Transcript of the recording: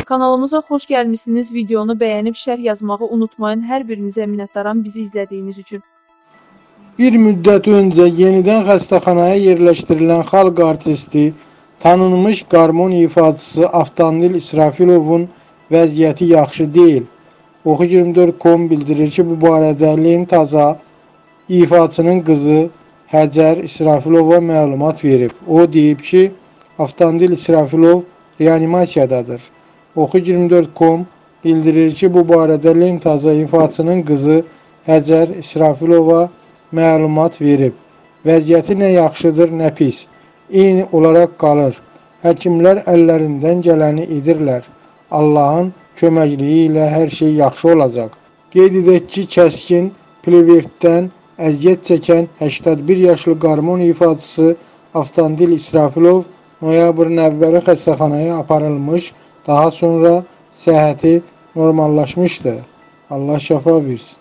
Kanalımıza xoş gəlmişsiniz. Videonu bəyənib şərh yazmağı unutmayın. Hər birinizə minnətdaram bizi izlədiyiniz üçün. Bir müddət öncə yenidən xəstəxanaya yerləşdirilən xalq artisti, tanınmış qarmon ifaçısı Avtandil İsrafilovun vəziyyəti yaxşı deyil. Oxu24.com bildirir ki, bu barədə Lentaza ifaçının qızı Həcər İsrafilova məlumat verib. O deyib ki, Avtandil İsrafilov reanimasiyadadır. Oxu24.com bildirir ki, bu barədə Lentaza ifaçının qızı Həcər İsrafilova məlumat verib. Vəziyyəti nə yaxşıdır, nə pis. Eyni olaraq qalır. Həkimlər əllərindən gələni edirlər. Allahın köməkliyi ilə hər şey yaxşı olacaq. Qeyd edək ki, kəskin plevertdən əziyyət çəkən 81 yaşlı qarmon ifaçısı Avtandil İsrafilov noyabrın əvvəli xəstəxanaya aparılmış, daha sonra səhhəti normallaşmışdı. Allah şəfa versin.